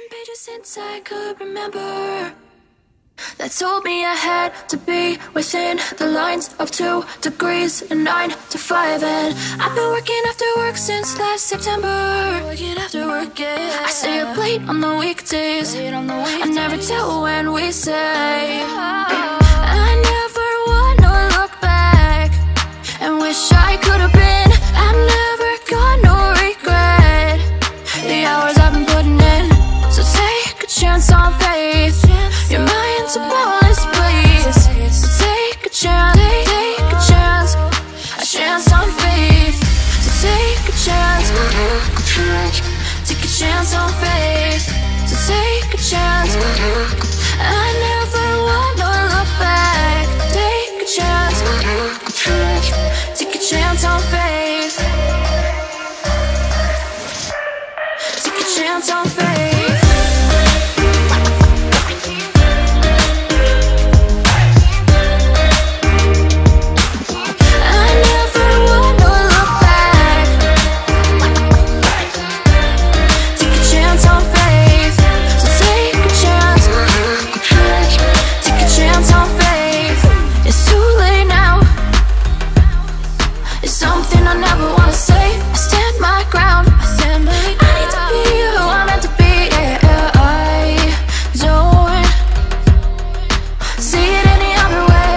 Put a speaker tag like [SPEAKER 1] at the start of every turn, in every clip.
[SPEAKER 1] pages since I could remember that told me I had to be within the lines of 2 degrees and 9 to 5. And I've been working after work since last September. Working after work, yeah. I stay up late on the weekdays. I never tell when we say. I never wanna look back and wish I could have been. I've never got no regret the hours I've been putting in. So take a chance on faith. Your mind's a boundless place. So take a chance, take a chance, a chance on faith. So take a chance, take a chance on faith. So take a chance. I never wanna look back. Take a chance, take a chance on faith. Take a chance on faith. Something I never wanna say. I stand my ground. I need to be who I'm meant to be. Yeah, I don't see it any other way.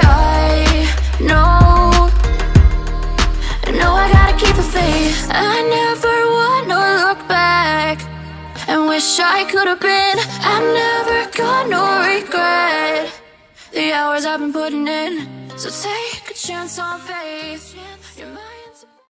[SPEAKER 1] I know I gotta keep the faith. I never wanna look back and wish I could have been. I've never got no regret the hours I've been putting in. So take a chance on faith. Your mind